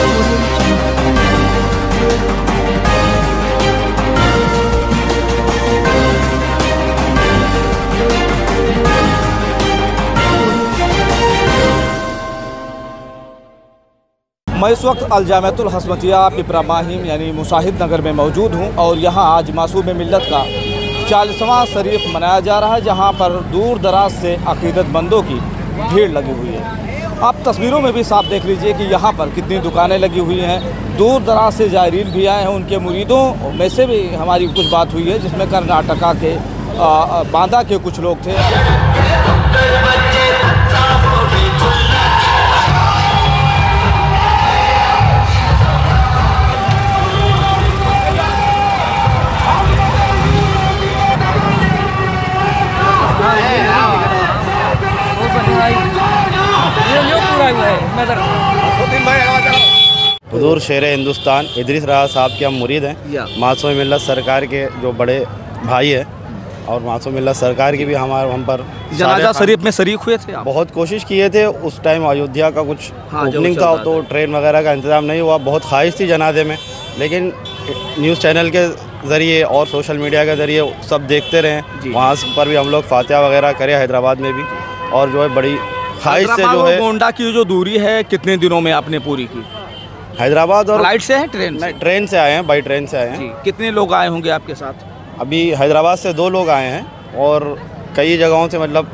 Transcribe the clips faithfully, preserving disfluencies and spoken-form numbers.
मैं इस वक्त अलजामियतुल हस्मतिया पिपरा माहिम यानी मुसाहिद नगर में मौजूद हूँ और यहाँ आज मासूम मिल्लत का चालीसवां शरीफ मनाया जा रहा है, जहाँ पर दूर दराज से अक़ीदतमंदों की भीड़ लगी हुई है। आप तस्वीरों में भी साफ देख लीजिए कि यहाँ पर कितनी दुकानें लगी हुई हैं। दूर दराज से ज़ायरीन भी आए हैं, उनके मुरीदों में से भी हमारी कुछ बात हुई है, जिसमें कर्नाटका के बांदा के कुछ लोग थे। हुजूर शेर हिंदुस्तान इदरीस राजा साहब के हम मुरीद हैं। मासूम मिल्लत सरकार के जो बड़े भाई हैं और मासूम मिल्लत सरकार की भी हमारे हम पर जनाजा शरीफ में शरीक हुए थे आप? बहुत कोशिश किए थे। उस टाइम अयोध्या का कुछ हाँ, ओपनिंग था तो ट्रेन वगैरह का इंतज़ाम नहीं हुआ। बहुत ख्वाहिश थी जनाजे में, लेकिन न्यूज़ चैनल के ज़रिए और सोशल मीडिया के ज़रिए सब देखते रहे। वहाँ पर भी हम लोग फातिहा वगैरह करे हैदराबाद में भी, और जो है बड़ी ख्वाहिश से जो है। गोंडा की जो दूरी है कितने दिनों में आपने पूरी की? हैदराबाद और फ्लाइट से है ट्रेन से? ट्रेन से आए हैं, बाई ट्रेन से आए हैं। कितने लोग आए होंगे आपके साथ? अभी हैदराबाद से दो लोग आए हैं और कई जगहों से, मतलब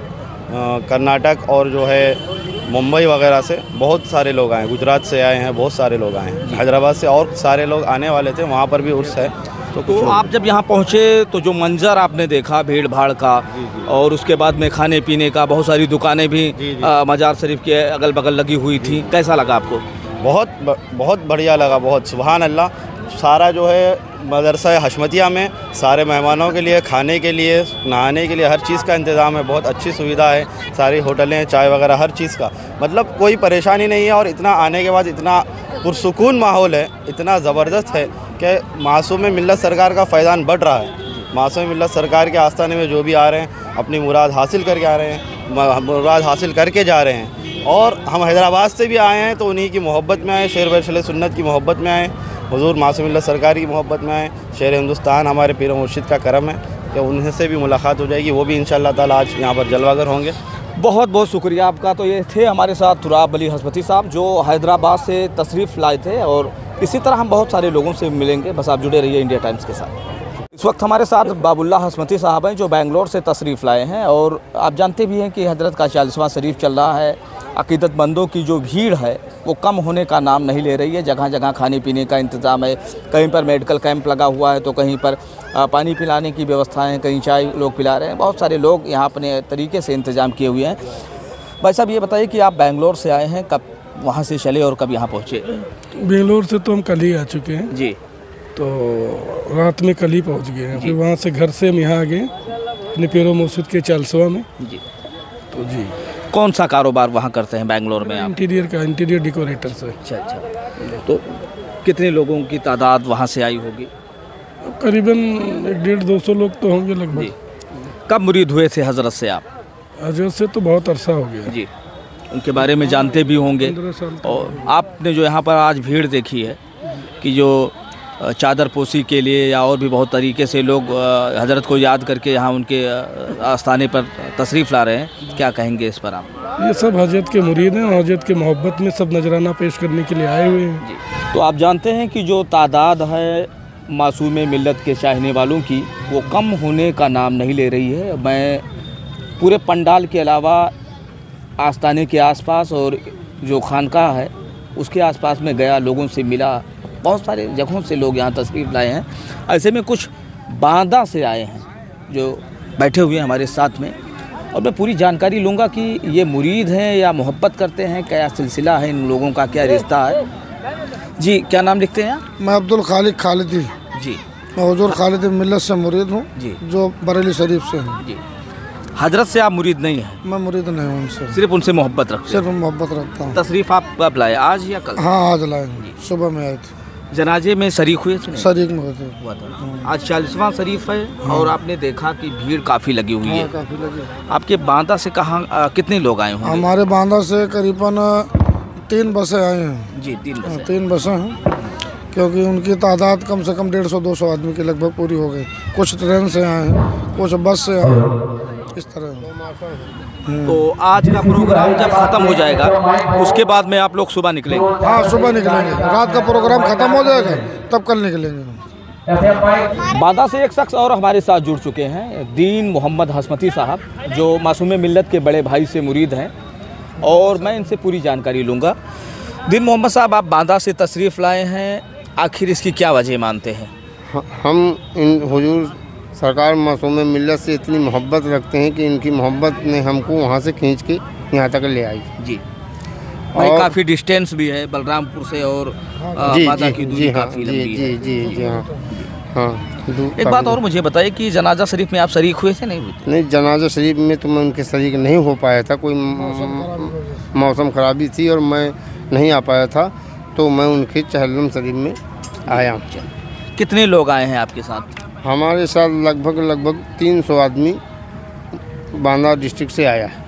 कर्नाटक और जो है मुंबई वगैरह से बहुत सारे लोग आए हैं। गुजरात से आए हैं, बहुत सारे लोग आए हैं। हैदराबाद से और सारे लोग आने वाले थे, वहाँ पर भी उर्स है। तो, तो आप जब यहाँ पहुँचे तो जो मंजर आपने देखा भीड़ भाड़ का, और उसके बाद में खाने पीने का, बहुत सारी दुकानें भी मजार शरीफ के अगल बगल लगी हुई थी, कैसा लगा आपको? बहुत बहुत बढ़िया लगा, बहुत सुभान अल्लाह। सारा जो है मदरसा हशमतिया में सारे मेहमानों के लिए खाने के लिए, नहाने के लिए हर चीज़ का इंतज़ाम है। बहुत अच्छी सुविधा है, सारी होटलें, चाय वगैरह हर चीज़ का, मतलब कोई परेशानी नहीं है। और इतना आने के बाद इतना पुरसुकून माहौल है, इतना ज़बरदस्त है कि मासूम मिल्लत सरकार का फैज़ान बढ़ रहा है। मासूम मिल्लत सरकार के आस्थाने में जो भी आ रहे हैं अपनी मुराद हासिल करके आ रहे हैं, मुराद हासिल करके जा रहे हैं। और हम हैदराबाद से भी आए हैं तो उन्हीं की मोहब्बत में आए, शेर बरशल सुन्नत की मोहब्बत में आए, हुजूर मासूम मिल्लत सरकार की मोहब्बत में आए। शेर हिंदुस्तान हमारे पीर मुर्शिद का करम है कि उनसे भी मुलाकात हो जाएगी। वो भी इंशाअल्लाह ताला आज यहाँ पर जलवागर होंगे। बहुत बहुत शुक्रिया आपका। तो ये थे हमारे साथ तुराब अली हस्मती साहब, जो हैदराबाद से तशरीफ़ लाए थे, और इसी तरह हम बहुत सारे लोगों से मिलेंगे। बस आप जुड़े रहिए इंडिया टाइम्स के साथ। इस वक्त हमारे साथ बाबुल्ला हस्मती साहब हैं, जो बेंगलोर से तशरीफ़ लाए हैं। और आप जानते भी हैं कि हजरत का चालीसवां शरीफ चल रहा है। अक़ीदतमंदों की जो भीड़ है वो कम होने का नाम नहीं ले रही है। जगह जगह खाने पीने का इंतज़ाम है, कहीं पर मेडिकल कैंप लगा हुआ है, तो कहीं पर पानी पिलाने की व्यवस्थाएं हैं, कहीं चाय लोग पिला रहे हैं। बहुत सारे लोग यहाँ अपने तरीके से इंतज़ाम किए हुए हैं। भाई साहब ये बताइए कि आप बेंगलोर से आए हैं, कब वहाँ से चले और कब यहाँ पहुँचे? बेंगलोर से तो हम कल ही आ चुके हैं जी, तो रात में कल ही पहुँच गए हैं। फिर वहाँ से घर से हम यहाँ आ गए अपने पीर मुर्शिद के चालीसवां में जी। तो जी, कौन सा कारोबार वहाँ करते हैं बेंगलोर में आप? इंटीरियर का, इंटीरियर डेकोरेटर से। अच्छा अच्छा। तो कितने लोगों की तादाद वहाँ से आई होगी? करीबन एक डेढ़ दो सौ लोग तो होंगे लगभग। कब मुरीद हुए थे हजरत से आप? हजरत से तो बहुत अरसा हो गया जी, उनके बारे में जानते भी होंगे। और आपने जो यहाँ पर आज भीड़ देखी है कि जो चादर पोशी के लिए या और भी बहुत तरीके से लोग हजरत को याद करके यहाँ उनके आस्थाने पर तशरीफ़ ला रहे हैं, क्या कहेंगे इस पर आप? ये सब हजरत के मुरीद हैं, हजरत के मोहब्बत में सब नजराना पेश करने के लिए आए हुए हैं जी। तो आप जानते हैं कि जो तादाद है मासूम मिल्लत के चाहने वालों की, वो कम होने का नाम नहीं ले रही है। मैं पूरे पंडाल के अलावा आस्थाने के आसपास और जो खानकाह है उसके आसपास में गया, लोगों से मिला। बहुत सारे जगहों से लोग यहाँ तशरीफ़ लाए हैं। ऐसे में कुछ बांदा से आए हैं जो बैठे हुए हैं हमारे साथ में, और मैं पूरी जानकारी लूँगा कि ये मुरीद हैं या मोहब्बत करते हैं, क्या सिलसिला है इन लोगों का, क्या रिश्ता है। जी, क्या नाम लिखते हैं? मैं अब्दुल खालिक खालिदी जी। मैं हुजूर खालिद मिल्लत से मुरीद हूँ जी, जो बरेली शरीफ से हूँ जी। हजरत से आप मुरीद नहीं हैं? मैं मुरीद नहीं हूँ उनसे, सिर्फ उनसे मोहब्बत रखते हैं? सिर्फ मोहब्बत रखता हूँ। तशरीफ़ आप कब लाए, आज या कल? हाँ, आज लाए, सुबह में आए थे। जनाजे में शरीक हुए थे? शरीक में थे। हुआ था। आज चालीसवां शरीफ है। हाँ। और आपने देखा कि भीड़ काफ़ी लगी हुई है। हाँ, काफ़ी लगी। आपके बांदा से कहाँ कितने लोग आए होंगे? हमारे बांदा से करीबन तीन बसें आई हैं जी, तीन हाँ, बसें। तीन बसें हैं, क्योंकि उनकी तादाद कम से कम डेढ़ सौ दो सौ आदमी की लगभग पूरी हो गई। कुछ ट्रेन से आए हैं, कुछ बस से आए हैं, इस तरह। तो आज का प्रोग्राम जब खत्म हो जाएगा उसके बाद में आप लोग सुबह निकलेंगे? हाँ, सुबह निकलेंगे। रात का प्रोग्राम खत्म हो जाएगा तब कल निकलेंगे। बांदा से एक शख्स और हमारे साथ जुड़ चुके हैं, दीन मोहम्मद हसमती साहब, जो मासूम मिल्लत के बड़े भाई से मुरीद हैं, और मैं इनसे पूरी जानकारी लूँगा। दीन मोहम्मद साहब, आप बांदा से तशरीफ़ लाए हैं, आखिर इसकी क्या वजह मानते हैं? हम इन हुजूर सरकार मासूम मिल्लत से इतनी मोहब्बत रखते हैं कि इनकी मोहब्बत ने हमको वहाँ से खींच के यहाँ तक ले आई। जी, भाई काफ़ी डिस्टेंस भी है बलरामपुर से, और जी बांदा जी की दूरी जी हाँ काफ़ी जी लंबी जी है। जी जी हाँ हाँ। एक बात और मुझे बताइए कि जनाजा शरीफ में आप शरीक हुए थे, नहीं हुए थे? नहीं, जनाजा शरीफ में तो मैं उनके शरीक नहीं हो पाया था, कोई मौसम खराबी थी और मैं नहीं आ पाया था, तो मैं उनके चहलम शरीफ में आया हूँ। कितने लोग आए हैं आपके साथ? हमारे साथ लगभग लगभग तीन सौ आदमी बांदा डिस्ट्रिक्ट से आया है।